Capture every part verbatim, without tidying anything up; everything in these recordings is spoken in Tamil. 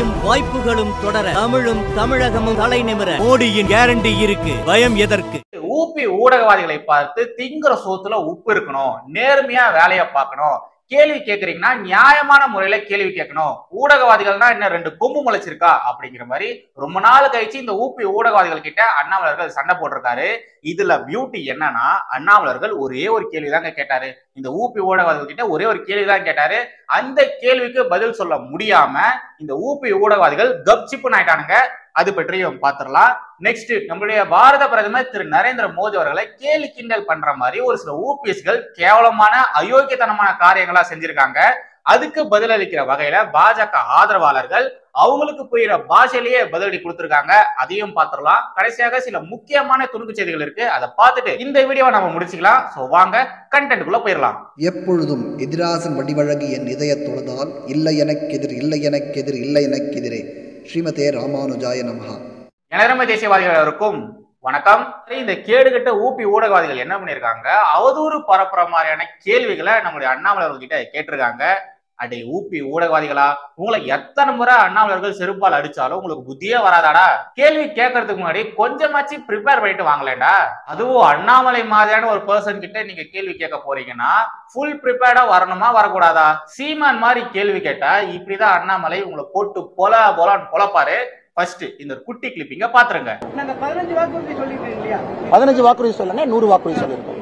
வெற்றியும் வாய்ப்புகளும் தொடர தமிழும் தமிழகமும் தலை நிமிர மோடியின் கேரண்டி இருக்கு. பயம் எதற்கு? ஊபி ஊடகவாதிகளை பார்த்து திங்கிற சோத்துல உப்பு இருக்கணும், நேர்மையா வேலையை பார்க்கணும், கேள்வி கேட்கறீங்கன்னா நியாயமான முறையில கேள்வி கேட்கணும், ஊடகவாதிகள்னா என்ன ரெண்டு கொம்பு முளைச்சிருக்கா அப்படிங்கிற மாதிரி ரொம்ப நாள் கழிச்சு இந்த ஊபி ஊடகவாதிகள் கிட்ட அண்ணாமலர்கள் சண்டை போட்டிருக்காரு. இதுல பியூட்டி என்னன்னா, அண்ணாமலர்கள் ஒரே ஒரு கேள்விதாங்க கேட்டாரு. இந்த ஊபி ஊடகவாதிகள் கிட்ட ஒரே ஒரு கேள்விதான் கேட்டாரு. அந்த கேள்விக்கு பதில் சொல்ல முடியாம இந்த ஊபி ஊடகவாதிகள் கப்சிப்புன்னு ஆயிட்டானுங்க. அது பற்றியும் பார்த்துடலாம். நெக்ஸ்ட், நம்மளுடைய பாரத பிரதமர் திரு நரேந்திர மோடி அவர்களை கேலி கிண்டல் பண்ற மாதிரி ஒரு சில ஊபிஎஸ்கள் கேவலமான அயோக்கியத்தனமான காரியங்களா செஞ்சிருக்காங்க. அதுக்கு பதிலளிக்கிற வகையில பாஜக ஆதரவாளர்கள் அவங்களுக்கு புரியுற பாஷையிலேயே பதிலடி கொடுத்திருக்காங்க. அதையும் பார்த்துடலாம். கடைசியாக சில முக்கியமான துணுக்கு செய்திகள் இருக்கு, அதை பார்த்துட்டு இந்த வீடியோவை நம்ம முடிச்சுக்கலாம். சோ வாங்க கண்டென்ட்குள்ள போயிடலாம். எப்பொழுதும் எதிராசன் வடிவழகி என் இதய தொழுதால் இல்லை எனக்கு எதிர் இல்லை எனக்கு எதிர் இல்லை எனக்கு எதிரே ஸ்ரீமதே ராமானுஜாய நமஹா. எனரமை தேசியவாதிகளுக்கும் வணக்கம். இந்த கேடுகட்ட ஊபி ஊடகவாதிகள் என்ன பண்ணிருக்காங்க, அவதூறு பரப்புற மாதிரியான கேள்விகளை நம்மளுடைய அண்ணாமலர்கள் கிட்ட கேட்டிருக்காங்க. அடே ஊபி ஊடகவாதிகளா, உங்களை எத்தனை முறை அண்ணாமலர்கள் செருப்பால் அடிச்சாலும் உங்களுக்கு புத்தியே வராதாடா? கேள்வி கேட்கறதுக்கு முன்னாடி கொஞ்சமாச்சு ப்ரிப்பேர் பண்ணிட்டு வாங்கலேண்டா. அதுவும் அண்ணாமலை மாதிரியான ஒரு பர்சன் கிட்ட நீங்க கேள்வி கேட்க போறீங்கன்னா ஃபுல் ப்ரிப்பேர்டா வரணுமா வரக்கூடாதா? சீமான் மாதிரி கேள்வி கேட்டா இப்படிதான் அண்ணாமலை உங்களை போட்டு பொல பொலான்னு பொலப்பாரு. ஃபர்ஸ்ட் இந்த குட்டி கிளிப்பிங்க பாத்துருங்க. பதினஞ்சு வாக்குறுதி சொல்லிருக்கீங்க இல்லையா? பதினஞ்சு வாக்குறுதி சொல்லல, நூறு வாக்குறுதி சொல்லிருக்கோம்.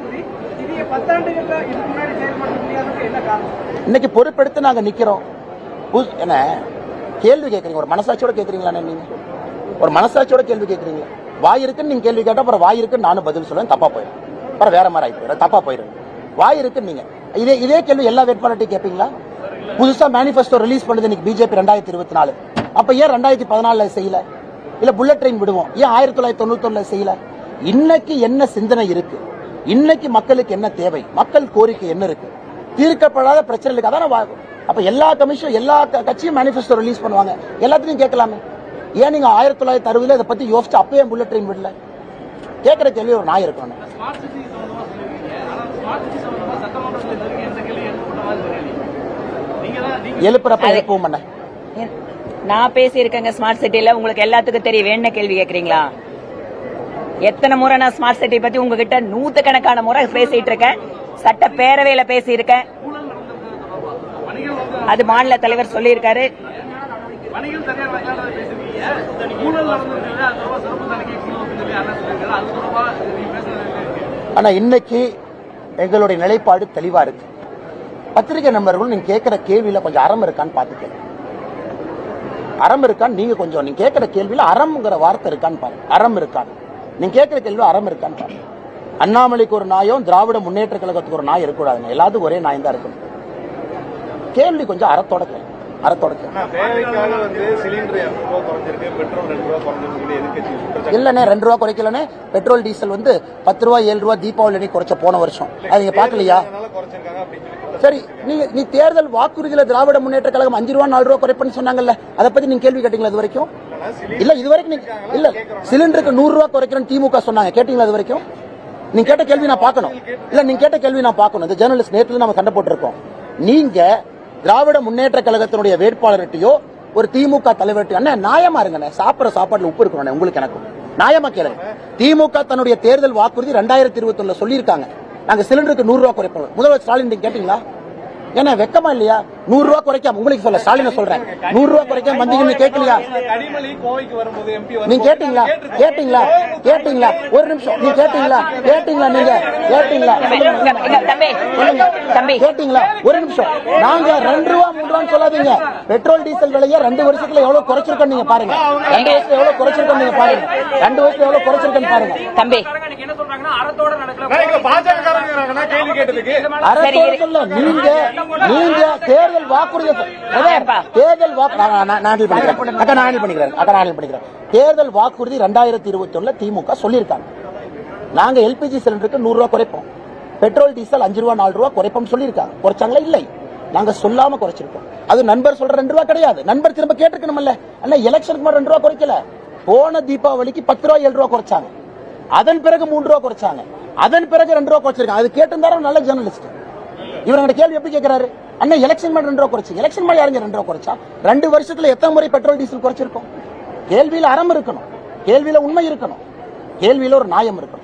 இன்னைக்கு பொறுப்பெடுத்து நாங்க நிக்கிறோம். என்ன கேள்வி கேட்கறீங்க? ஒரு மனசாட்சியோட கேட்கறீங்களா? நீங்க ஒரு மனசாட்சியோட கேள்வி கேட்கறீங்களா? வாய் இருக்குன்னு நீங்க கேள்வி கேட்டா அப்புறம் வாய் இருக்குன்னு நானும் பதில் சொல்லுவேன், தப்பா போயிடும். அப்புறம் வேற மாதிரி ஆகி போயிடும், தப்பா போயிடும். வாய் இருக்குன்னு நீங்க இதே இதே கேள்வி எல்லா வேட்பாளர்ட்டையும் கேட்பீங்களா? புதுசா மேனிபெஸ்டோ ரிலீஸ் பண்ணுது இன்னைக்கு பிஜேபி ரெண்டாயிரத்தி இருபத்தி நாலு. அப்ப ஏன் ரெண்டாயிரத்தி பதினாலுல செய்யல? இல்ல புல்லட் ட்ரெயின் விடுவோம் ஏன் ஆயிரத்தி தொள்ளாயிரத்தி தொண்ணூத்தி ஒண்ணுல செய்யல? இன்னைக்கு என்ன சிந்தனை இருக்கு, இன்னைக்கு மக்களுக்கு என்ன தேவை, மக்கள் கோரிக்கை என்ன இருக்கு, தீர்க்கப்படாத பிரச்சனைகளுக்கு அதான். அப்ப எல்லா கமிஷன் எல்லா கட்சியும் மேனிபெஸ்டோ ரிலீஸ் பண்ணுவாங்க, எல்லாத்தையும் கேட்கலாமே. ஏன் நீங்க ஆயிரத்தி தொள்ளாயிரத்தி அறுபதுல இதை பத்தி யோசிச்சு அப்பயே புல்லட் ட்ரெயின் விடல? கேட்கிற கேள்வி ஒரு நாய் இருக்கணும். எழுப்புறப்ப எழுப்பவும் பண்ண நான் பேசி இருக்கேங்க. ஸ்மார்ட் சிட்டில உங்களுக்கு எல்லாத்துக்கும் தெரியும். என்ன கேள்வி கேக்குறீங்களா? எத்தனை முறை நான் ஸ்மார்ட் சிட்டி பத்தி உங்ககிட்ட நூத்து கணக்கான முறை பேசிட்டு இருக்கேன். சட்ட பேரவையில பேசி இருக்கேன். அது மாநில தலைவர் சொல்லி இருக்காரு. ஆனா இன்னைக்கு எங்களுடைய நிலைப்பாடு தெளிவா இருக்கு. பத்திரிகை நண்பர்கள் நீங்க கேட்கிற கேள்வியில கொஞ்சம் அறம் இருக்கான்னு பாத்துக்க. அறம் இருக்கான்னு நீங்க கொஞ்சம் நீங்க கேட்கிற கேள்வியில அறம்ங்கிற வார்த்தை இருக்கான்னு பாருங்க. அறம் இருக்கான்னு நீங்க கேட்கிற கேள்வி அறம் இருக்கான்னு பாருங்க. அண்ணாமலைக்கு ஒரு நாயும் திராவிட முன்னேற்ற கழகத்துக்கு ஒரு நாய் இருக்கக்கூடாதுங்க. எல்லாத்துக்கும் ஒரே நாய் தான் இருக்கணும். கேள்வி கொஞ்சம் அறத்தோட கேள்வி, அறத்தோட இல்லண்ணே. ரெண்டு ரூபா குறைக்கலன்னு பெட்ரோல் டீசல் வந்து பத்து ரூபா ஏழு ரூபா தீபாவளி குறைச்ச போன வருஷம். அது நீங்க பாக்கலையா? சரி, நீங்க நீ தேர்தல் வாக்குறுதியில திராவிட முன்னேற்ற கழகம் அஞ்சு ரூபா நாலு ரூபா குறைப்பன்னு சொன்னாங்கல்ல, அதை பத்தி நீங்க கேள்வி கேட்டீங்களா? இது வரைக்கும் இல்ல. இது வரைக்கும் இல்ல. சிலிண்டருக்கு நூறு ரூபா குறைக்கிறேன்னு திமுக சொன்னாங்க, கேட்டீங்களா? இது வரைக்கும் நீங்க கேட்ட கேள்வி நான் பார்க்கணும். இல்ல நீங்க கேட்ட கேள்வி நான் பார்க்கணும். இந்த ஜேர்னலிஸ்ட் நேற்று நம்ம சண்டை போட்டிருக்கோம். நீங்க திராவிட முன்னேற்ற கழகத்தினுடைய வேட்பாளர்கிட்டயோ ஒரு திமுக தலைவர்கிட்ட என்ன நியாயமா இருங்க, சாப்பிடுற சாப்பாடுல உப்பு இருக்கணும் உங்களுக்கு எனக்கும் நியாயமா கேளுங்க. திமுக தன்னுடைய தேர்தல் வாக்குறுதி ரெண்டாயிரத்தி இருபத்தி ஒண்ணுல சொல்லியிருக்காங்க, நாங்க சிலிண்டருக்கு நூறு ரூபாய் குறைப்போம். முதல்வர் ஸ்டாலின் நீங்க கேட்டீங்களா? ஏன்னா வெக்கமா இல்லையா? நூறு ரூபாய் குறைக்காம உங்களுக்கு சொல்ல ஸ்டாலின சொல்றேன், நூறு ரூபாய் குறைக்காம வந்தீங்கன்னு கேட்கலையா? நீங்க கேட்டீங்களா? கேட்டீங்களா? கேட்டீங்களா? ஒரு நிமிஷம், நீங்க கேட்டீங்களா? கேட்டீங்களா? நீங்க கேட்டீங்களா? கேட்டீங்களா? ஒரு நிமிஷம். நாங்க ரெண்டு ரூபா மூணு ரூபான்னு சொல்லாதீங்க. பெட்ரோல் டீசல் விலையை ரெண்டு வருஷத்துல எவ்வளவு குறைச்சிருக்கோம் நீங்க பாருங்க. ரெண்டு வருஷத்துல எவ்வளவு குறைச்சிருக்கோம் நீங்க பாருங்க. ரெண்டு வருஷத்துல எவ்வளவு குறைச்சிருக்கோம் பாருங்க. தம்பி நீங்க நீங்க தேர்தல் வாக்குறுதி தேர்தல் தேர்தல் வாக்குறுதி ரெண்டாயிரத்தி இருபத்தி ஒண்ணுல திமுக சொல்லியிருக்காங்க, நாங்க எல்பிஜி சிலிண்டருக்கு நூறு ரூபாய் குறைப்போம், பெட்ரோல் டீசல் அஞ்சு ரூபா நாலு ரூபா குறைப்போம் சொல்லியிருக்காங்க. குறைச்சாங்களா? இல்லை, நாங்க சொல்லாம குறைச்சிருக்கோம். அது நண்பர் சொல்ற ரெண்டு ரூபா கிடையாது. நண்பர் திரும்ப கேட்டுக்கணும்ல. ஆனா எலெக்ஷனுக்கு மட்டும் ரெண்டு ரூபா குறைக்கல. போன தீபாவளிக்கு பத்து ரூபாய் ஏழு ரூபா குறைச்சாங்க, அதன் பிறகு மூன்று ரூபா குறைச்சாங்க, அதன் பிறகு ரெண்டு ரூபா குறைச்சிருக்காங்க. அது கேட்டிருந்தாரு நல்ல ஜேர்னலிஸ்ட். இவருடைய கேள்வி எப்படி கேட்கிறாரு? அண்ணன் எலெக்ஷன் மேல ரெண்டு ரூபா குறைச்சு, எலெக்ஷன் மேல யாருங்க ரெண்டு ரூபா குறைச்சா? ரெண்டு வருஷத்துல எத்தனை முறை பெட்ரோல் டீசல் குறைச்சிருக்கோம்? கேள்வியில அறம் இருக்கணும், கேள்வியில உண்மை இருக்கணும், கேள்வியில ஒரு நியாயம் இருக்கணும்.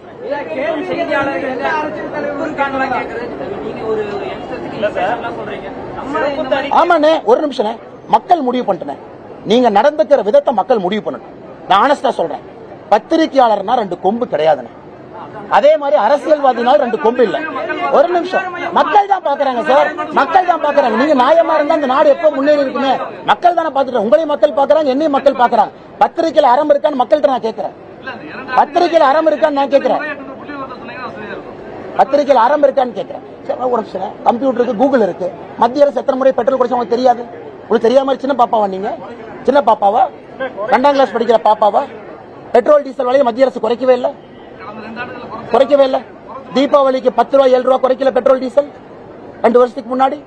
ஆமாண்ணே, ஒரு நிமிஷம், மக்கள் முடிவு பண்ணிட்டேன். நீங்க நடந்துக்கிற விதத்தை மக்கள் முடிவு பண்ணட்டும். நான் ஆனஸ்டா சொல்றேன், பத்திரிகையாளர்னா ரெண்டு கொம்பு கிடையாதுன்னு. அதே மாதிரி அரசியல்வாதினால் ரெண்டு கொம்பு இல்ல. ஒரு நிமிஷம், மக்கள் தான் பாக்குறாங்க சார், மக்கள் தான் பாக்குறாங்க. நீங்க நியாயமா இருந்தா இந்த நாடு எப்ப முன்னேறி இருக்குமே, மக்கள் தானே பாத்துட்டு, உங்களையும் மக்கள் பாக்குறாங்க, என்னையும் மக்கள் பாக்குறாங்க. பத்திரிகையில அறம் இருக்கான்னு மக்கள்கிட்ட நான் கேட்கிறேன். பத்திரிகையில அறம் இருக்கான்னு நான் கேட்கிறேன். பத்திரிகையில் அறம் இருக்கான்னு கேட்கிறேன். ஒரு நிமிஷம், கம்ப்யூட்டர் இருக்கு, கூகுள் இருக்கு. மத்திய அரசு எத்தனை முறை பெட்ரோல் குறைச்சா உங்களுக்கு தெரியாது? உங்களுக்கு தெரியாம சின்ன பாப்பாவா நீங்க? சின்ன பாப்பாவா? ரெண்டாம் கிளாஸ் படிக்கிற பாப்பாவா? பெட்ரோல் டீசல் விலையை மத்திய அரசு குறைக்கவே இல்லை, குறைக்கவே இல்லை. தீபாவளிக்கு பத்து ரூபாய் ஏழு ரூபாய் குறைக்கல பெட்ரோல் டீசல் ரெண்டு வருஷத்துக்கு முன்னாடி.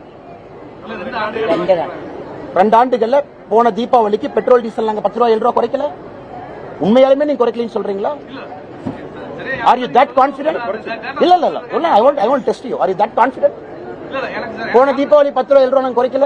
ரெண்டு ஆண்டுகள்ல போன தீபாவளிக்கு பெட்ரோல் டீசல் நாங்க பத்து ரூபாய் ஏழு ரூபாய் குறைக்கல. உண்மையாலுமே நீங்க குறைக்கலன்னு சொல்றீங்களா? Are you that confident? இல்ல இல்ல இல்ல, I want I want to test you. Are you that confident? போன தீபாவளி பத்து ரூபாய் ஏழு ரூபாய் நாங்க குறைக்கல.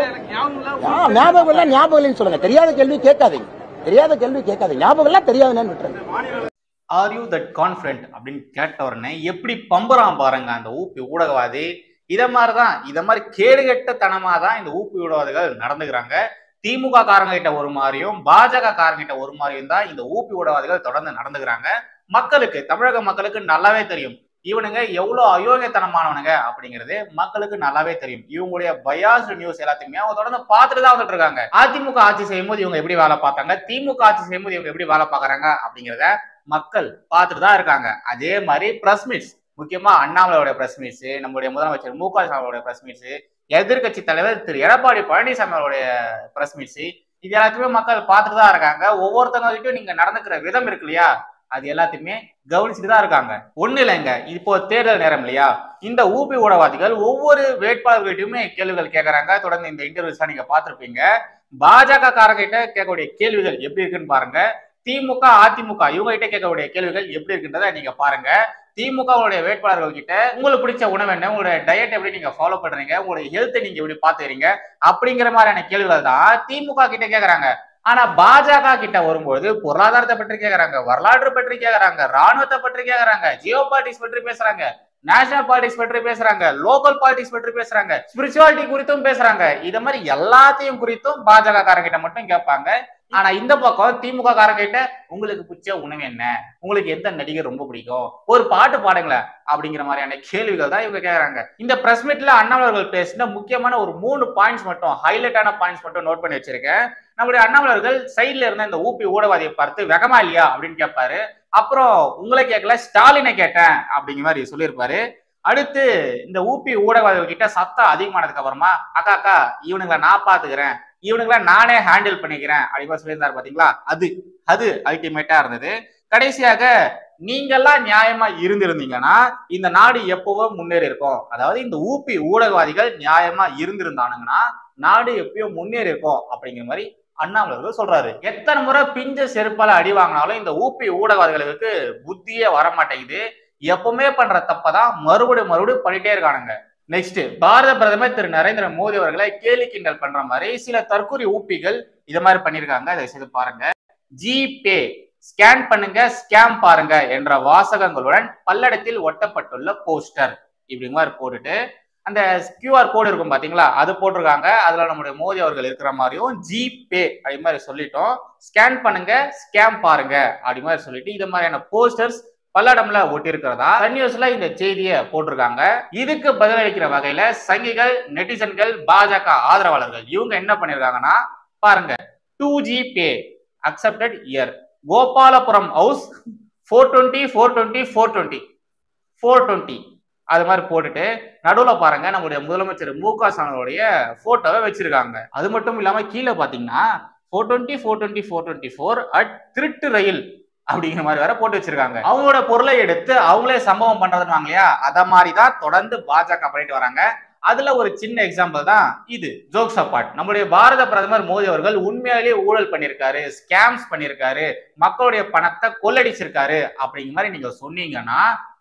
ஞாபகம் இல்ல, ஞாபகம் இல்லைன்னு சொல்லுங்க. தெரியாத கேள்வி கேட்காதீங்க, தெரியாத கேள்வி கேட்காதீங்க. ஞாபகம் எல்லாம் தெரியாதுன்னு விட்டுருங்க. ஆர் யூ தட் கான்ஃபிடென்ட் அப்படின்னு கேட்ட உடனே எப்படி பம்புறான் பாருங்க அந்த ஊப்பி ஊடகவாதி. இத மாதிரிதான், இத மாதிரி கேடுகெட்டத்தனமா தான் இந்த ஊப்பி ஊடகவாதிகள் நடந்துக்கிறாங்க. திமுக காரங்க கிட்ட ஒரு மாதிரியும் பாஜக காரங்க கிட்ட ஒரு மாதிரியும் தான் இந்த ஊப்பி ஊடகவாதிகள் தொடர்ந்து நடந்துக்கிறாங்க. மக்களுக்கு, தமிழக மக்களுக்கு நல்லாவே தெரியும் இவனுங்க எவ்வளவு அயோக்கியத்தனமானவனுங்க அப்படிங்கிறது மக்களுக்கு நல்லாவே தெரியும். இவங்களுடைய பயாஸ் நியூஸ் எல்லாத்தையுமே அவங்க தொடர்ந்து பார்த்துட்டு தான் வந்துட்டு இருக்காங்க. அதிமுக ஆட்சி செய்யும் போது இவங்க எப்படி வேலை பார்த்தாங்க, திமுக ஆட்சி செய்யும் போது இவங்க எப்படி வேலை பார்க்கறாங்க அப்படிங்கிறத மக்கள் பார்த்துட்டு தான் இருக்காங்க. அதே மாதிரி பிரஸ் மீட்ஸ், முக்கியமா அண்ணாமலையோட பிரஸ் மீட்ஸ், நம்மளுடைய முதலமைச்சர் மு க ஸ்டாலினோட பிரஸ் மீட்ஸ், எதிர்கட்சி தலைவர் திரு எடப்பாடி பழனிசாமி அவருடைய பிரஸ் மீட்ஸ், இது எல்லாத்தையுமே மக்கள் பார்த்துட்டு தான் இருக்காங்க. ஒவ்வொருத்தவங்க கிட்டையும் நீங்க நடந்துக்கிற விதம் இருக்கு இல்லையா, அது எல்லாத்தையுமே கவனிச்சுட்டு தான் இருக்காங்க. ஒண்ணு இல்லைங்க, இப்போ தேர்தல் நேரம் இல்லையா, இந்த ஊபி ஊடகவாதிகள் ஒவ்வொரு வேட்பாளர்கிட்டையுமே கேள்விகள் கேட்கறாங்க. தொடர்ந்து இந்த இன்டர்வியூஸ் நீங்க பார்த்திருப்பீங்க. பாஜக காரங்கிட்ட கேட்கக்கூடிய கேள்விகள் எப்படி இருக்குன்னு பாருங்க. திமுக அதிமுக இவங்க கிட்ட கேட்கக்கூடிய கேள்விகள் எப்படி இருக்குன்றத நீங்க பாருங்க. திமுகவுடைய வேட்பாளர்கள் கிட்ட உங்களுக்கு பிடிச்ச உணவு என்ன, உங்களுடைய டயட் எப்படி நீங்க ஃபாலோ பண்றீங்க, உங்களுடைய ஹெல்த்தை நீங்க எப்படி பாத்துக்கிறீங்க அப்படிங்கிற மாதிரியான கேள்விகள் தான் திமுக கிட்ட கேட்கறாங்க. ஆனா பாஜக கிட்ட வரும்போது பொருளாதாரத்தை பற்றி கேட்கறாங்க, வரலாற்று பற்றி கேட்கறாங்க, ராணுவத்தை பற்றி கேட்கறாங்க, ஜியோ பாலிட்டிக்ஸ் பற்றி பேசுறாங்க, நேஷனல் பாலிடிக்ஸ் பற்றி பேசுறாங்க, லோக்கல் பாலிடிக்ஸ் பற்றி பேசுறாங்க, ஸ்பிரிச்சுவாலிட்டி குறித்தும் பேசுறாங்க. இத மாதிரி எல்லாத்தையும் குறித்தும் பாஜக காரங்கிட்ட மட்டும் கேட்பாங்க. ஆனா இந்த பக்கம் திமுக காரங்கிட்ட உங்களுக்கு பிடிச்ச உணவு என்ன, உங்களுக்கு எந்த நடிகர் ரொம்ப பிடிக்கும், ஒரு பாட்டு பாடுங்களேன் அப்படிங்கிற மாதிரியான கேள்விகள் தான் இவங்க கேட்கறாங்க. இந்த பிரஸ் மீட்ல அண்ணாமலர்கள் பேசின முக்கியமான ஒரு மூணு பாயிண்ட்ஸ் மட்டும், ஹைலைட்டான பாயிண்ட்ஸ் மட்டும் நோட் பண்ணி வச்சிருக்கேன். நம்மளுடைய அண்ணாமலர்கள் சைட்ல இருந்த இந்த ஊபி ஊடகவாதியை பார்த்து வெகமா இல்லையா அப்படின்னு கேட்பாரு. அப்புறம் உங்களை கேட்கல ஸ்டாலினை கேட்டேன் அப்படிங்கிற மாதிரி சொல்லியிருப்பாரு. அடுத்து இந்த ஊபி ஊடகவாதிகள் கிட்ட சத்தம் அதிகமானதுக்கு அப்புறமா அக்கா அக்கா இவனுங்களை நான் பாத்துக்கிறேன், இவனுங்களை நானே ஹேண்டில் பண்ணிக்கிறேன் அப்படின்னு சொல்லியிருந்தாரு பாத்தீங்களா, அது அது அல்டிமேட்டா இருந்தது. கடைசியாக நீங்கெல்லாம் நியாயமா இருந்திருந்தீங்கன்னா இந்த நாடு எப்பவோ முன்னேறி இருக்கும். அதாவது இந்த ஊபி ஊடகவாதிகள் நியாயமா இருந்திருந்தானுங்கன்னா நாடு எப்பயும் முன்னேறி இருக்கும் அப்படிங்கிற மாதிரி அண்ணாமலர்கள் சொல்றாரு. எத்தனை முறை பிஞ்ச செருப்பால அடி வாங்கினாலும் இந்த ஊபி ஊடகவாதிகளுக்கு புத்தியே வர மாட்டேங்குது. எப்பவுமே பண்ற தப்பதான் மறுபடியும் மறுபடியும் பண்ணிட்டே இருக்கானுங்க. நெக்ஸ்ட், பாரத பிரதமர் திரு நரேந்திர மோடி அவர்களை கேலி கிண்டல் பண்ற மாதிரி சில தற்கொலை ஊப்பிகள் இத மாதிரி பண்ணிருக்காங்க. அதை செய்து பாருங்க. ஜிபே ஸ்கேன் பண்ணுங்க, ஸ்கேம் பாருங்க என்ற வாசகங்களுடன் பல்லடத்தில் ஒட்டப்பட்டுள்ள போஸ்டர் இப்படி மாதிரி போட்டுட்டு அந்த கியூஆர் கோடு இருக்கும் பாத்தீங்களா, அது போட்டிருக்காங்க. அதுல நம்முடைய மோடி அவர்கள் இருக்கிற மாதிரியும் ஜிபே அப்படி மாதிரி சொல்லிட்டோம், ஸ்கேன் பண்ணுங்க ஸ்கேம் பாருங்க அப்படி மாதிரி சொல்லிட்டு இது மாதிரியான போஸ்டர்ஸ் பல்லடம்ல ஒட்டி இருக்கிறதா சன் நியூஸ்ல இந்த செய்தியை போட்டிருக்காங்க. இதுக்கு பதிலளிக்கிற வகையில சங்கிகள், நெட்டிசன்கள், பாஜக ஆதரவாளர்கள் இவங்க என்ன பண்ணிருக்காங்கன்னா பாருங்க, to G pay accepted here, Gopalapuram house four twenty four twenty four twenty four twenty அது மாதிரி போட்டுட்டு நடுவுல பாருங்க நம்முடைய முதலமைச்சர் மு க ஸ்டாலினுடைய போட்டோவை வச்சிருக்காங்க. அது மட்டும் இல்லாம கீழே பாத்தீங்கன்னா four twenty four twenty four twenty four at திருட்டு ரயில் அப்படிங்கிற மாதிரி வேற போட்டு வச்சிருக்காங்க. அவங்களோட பொருளை எடுத்து அவங்களே சம்பவம் பண்றதுன்னு இல்லையா, அத மாதிரிதான் தொடர்ந்து பாஜக பண்ணிட்டு வராங்க. அதுல ஒரு சின்ன எக்ஸாம்பிள் தான் இது. ஜோக்ஸ் அப்பார்ட், நம்முடைய பாரத பிரதமர் மோடி அவர்கள் உண்மையாலேயே ஊழல் பண்ணிருக்காரு, ஸ்கேம்ஸ் பண்ணிருக்காரு, மக்களுடைய பணத்தை கொள்ளடிச்சிருக்காரு அப்படிங்கிற மாதிரி நீங்க சொன்னீங்கன்னா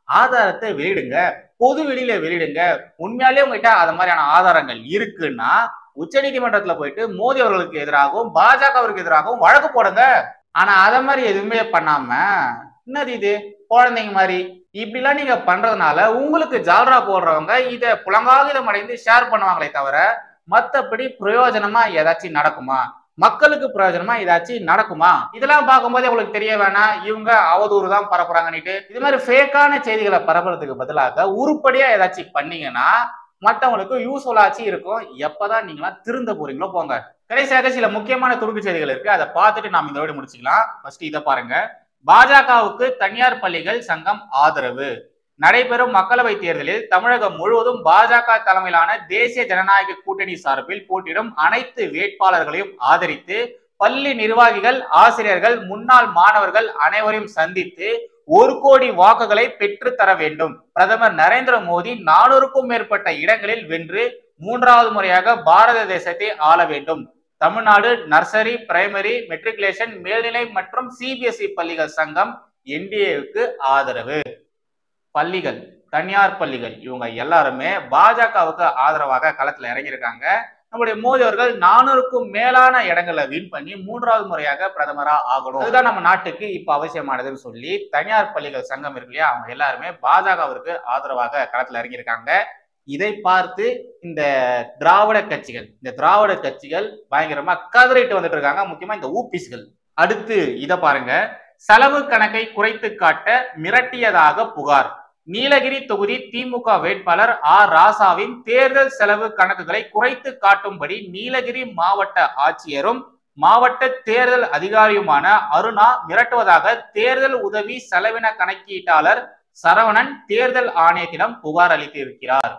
ஆதாரத்தை வெளியிடுங்க, பொது வெளியில வெளியிடுங்க. உண்மையாலே உங்ககிட்ட அது மாதிரியான ஆதாரங்கள் இருக்குன்னா உச்ச நீதிமன்றத்துல போயிட்டு மோடி அவர்களுக்கு எதிராகவும் பாஜகவிற்கு எதிராகவும் வழக்கு போடுங்க. ஆனா அத மாதிரி எதுவுமே பண்ணாம என்னது இது குழந்தைங்க மாதிரி இப்படிலாம் நீங்க பண்றதுனால உங்களுக்கு ஜால்ரா போடுறவங்க இதை புலங்காகிதம் அடைந்து ஷேர் பண்ணுவாங்களே தவிர மத்தபடி பிரயோஜனமா ஏதாச்சும் நடக்குமா, மக்களுக்கு பிரயோஜனமா ஏதாச்சும் நடக்குமா? இதெல்லாம் பார்க்கும்போது உங்களுக்கு தெரிய வேணாம் இவங்க அவதூறு தான் பரப்புறாங்கன்னுட்டு. இது மாதிரி ஃபேக்கான செய்திகளை பரப்புறதுக்கு பதிலாக உருப்படியா ஏதாச்சும் பண்ணீங்கன்னா மற்றவங்களுக்கு யூஸ்ஃபுல்லாச்சு இருக்கும். எப்பதான் நீங்களாம் திருந்த போறீங்களோ போங்க. கடைசியாக சில முக்கியமான துணுக்கு செய்திகள் இருக்கு, அதை பார்த்துட்டு நாம் இந்த வீடியோ முடிச்சுக்கலாம். ஃபர்ஸ்ட் இதை பாருங்க. பாஜகவுக்கு தனியார் பள்ளிகள் சங்கம் ஆதரவு. நடைபெறும் மக்களவை தேர்தலில் தமிழகம் முழுவதும் பாஜக தலைமையிலான தேசிய ஜனநாயக கூட்டணி சார்பில் போட்டியிடும் அனைத்து வேட்பாளர்களையும் ஆதரித்து பள்ளி நிர்வாகிகள், ஆசிரியர்கள், முன்னாள் மாணவர்கள் அனைவரையும் சந்தித்து ஒரு கோடி வாக்குகளை பெற்று தர வேண்டும். பிரதமர் நரேந்திர மோடி நானூறுக்கும் மேற்பட்ட இடங்களில் வென்று மூன்றாவது முறையாக பாரத தேசத்தை ஆள வேண்டும். தமிழ்நாடு நர்சரி, பிரைமரி, மெட்ரிகுலேஷன், மேல்நிலை மற்றும் சிபிஎஸ்இ பள்ளிகள் சங்கம் என்டிஏவுக்கு ஆதரவு. பள்ளிகள், தனியார் பள்ளிகள் இவங்க எல்லாருமே பாஜகவுக்கு ஆதரவாக களத்துல இறங்கியிருக்காங்க. நம்முடைய மோடி அவர்கள் நானூறுக்கும் மேலான இடங்களை வின் பண்ணி மூன்றாவது முறையாக பிரதமரா ஆகணும், அதுதான் நம்ம நாட்டுக்கு இப்ப அவசியமானதுன்னு சொல்லி தனியார் பள்ளிகள் சங்கம் இருக்கு இல்லையா, அவங்க எல்லாருமே பாஜகவிற்கு ஆதரவாக களத்துல இறங்கியிருக்காங்க. இதை பார்த்து இந்த திராவிட கட்சிகள் இந்த திராவிட கட்சிகள் பயங்கரமா கதறிட்டு வந்துட்டு இருக்காங்க, முக்கியமா இந்த ஊபிஸ்கள். அடுத்து இதை பாருங்க. செலவு கணக்கை குறைத்து காட்ட மிரட்டியதாக புகார். நீலகிரி தொகுதி திமுக வேட்பாளர் ஆர் ராசாவின் தேர்தல் செலவு கணக்குகளை குறைத்து காட்டும்படி நீலகிரி மாவட்ட ஆட்சியரும் மாவட்ட தேர்தல் அதிகாரியுமான அருணா மிரட்டுவதாக தேர்தல் உதவி செலவின கணக்கீட்டாளர் சரவணன் தேர்தல் ஆணையத்திடம் புகார் அளித்திருக்கிறார்.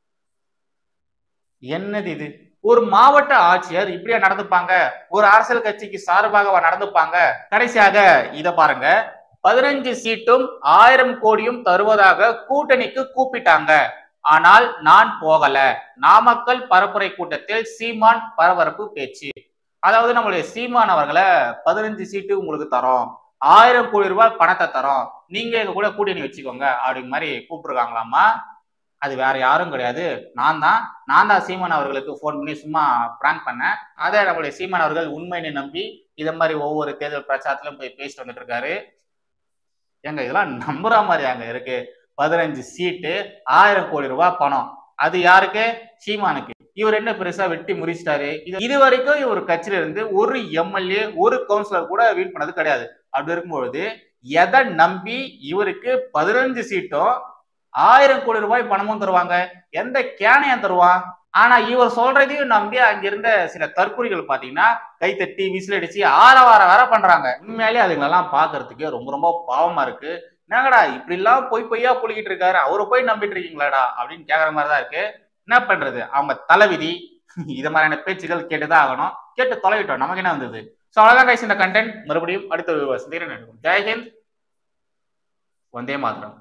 என்னது இது? ஒரு மாவட்ட ஆட்சியர் இப்படியா நடந்துப்பாங்க? ஒரு அரசியல் கட்சிக்கு சார்பாக நடந்துப்பாங்க? கடைசியாக இத பாருங்க. பதினஞ்சு சீட்டும் ஆயிரம் கோடியும் தருவதாக கூட்டணிக்கு கூப்பிட்டாங்க, ஆனால் நான் போகல. நாமக்கல் பரப்புரை கூட்டத்தில் சீமான் பரபரப்பு பேச்சு. அதாவது நம்மளுடைய சீமான் அவர்களை பதினஞ்சு சீட்டு உங்களுக்கு தரோம், ஆயிரம் கோடி ரூபாய் பணத்தை தரோம், நீங்க எங்க கூட கூட்டணி வச்சுக்கோங்க அப்படிங்கிற மாதிரி கூப்பிட்டுருக்காங்களாமா. அது வேற யாரும் கிடையாது, நான் தான் நான் தான் சீமான் அவர்களுக்கு போன் பண்ணி சும்மா பிராங்க் பண்ணேன். அதை நம்மளுடைய சீமான் அவர்கள் உண்மைன்னு நம்பி இதை மாதிரி ஒவ்வொரு தேர்தல் பிரச்சாரத்திலும் போய் பேசிட்டு வந்துட்டு இருக்காரு. எங்க இதெல்லாம் நம்புற மாதிரி அங்க இருக்கு. பதினஞ்சு சீட்டு, ஆயிரம் கோடி ரூபாய் பணம், அது யாருக்கு? சீமானுக்கு. இவர் என்ன பெருசா வெட்டி முறிச்சிட்டாரு? இது வரைக்கும் இவர் கட்சியில இருந்து ஒரு எம்எல்ஏ, ஒரு கவுன்சிலர் கூட வின் பண்ணது கிடையாது. அப்படி இருக்கும்பொழுது எதை நம்பி இவருக்கு பதினஞ்சு சீட்டும் ஆயிரம் கோடி ரூபாய் பணமும் தருவாங்க? எந்த கேனையும் தருவான்? ஆனா இவர் சொல்றதையும் நம்பி அங்கிருந்த சில தற்கொலைகள் பாத்தீங்கன்னா கைத்தட்டி விசில் அடிச்சு ஆரவார வேற பண்றாங்க. உண்மையாலே அதுங்களெல்லாம் பாக்குறதுக்கு ரொம்ப ரொம்ப பாவமா இருக்கு. என்னங்கடா இப்படி எல்லாம் பொய் பொய்யா புளிக்கிட்டு இருக்காரு, அவரை போய் நம்பிட்டு இருக்கீங்களாடா அப்படின்னு கேக்குற மாதிரிதான் இருக்கு. என்ன பண்றது, அவங்க தலைவிதி. இது மாதிரியான பேச்சுகள் கேட்டுதான் ஆகணும். கேட்டு தொலைவிட்டோம், நமக்கு என்ன வந்தது? சோ அவ்வளவுதான் கைஸ் இந்த கண்டென்ட். மறுபடியும் அடுத்த சந்திக்கிறேன். ஜெய்ஹிந்த், வந்தே மாதரம்.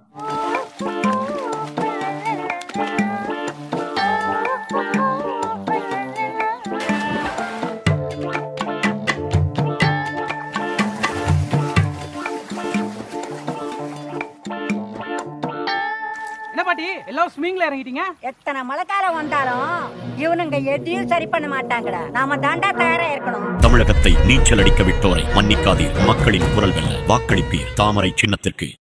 எல்லாம் ஸ்விமிங்ல இறங்கிட்டீங்க. எத்தனை மழைக்காலம் வந்தாலும் இவனுங்க எதையும் சரி பண்ண மாட்டாங்கடா. நாம தாண்டா தயாரா இருக்கணும். தமிழகத்தை நீச்சல் அடிக்க விட்டோரை மன்னிக்காதீர். மக்களின் குரல் வெல்ல வாக்களிப்பீர் தாமரை சின்னத்திற்கு.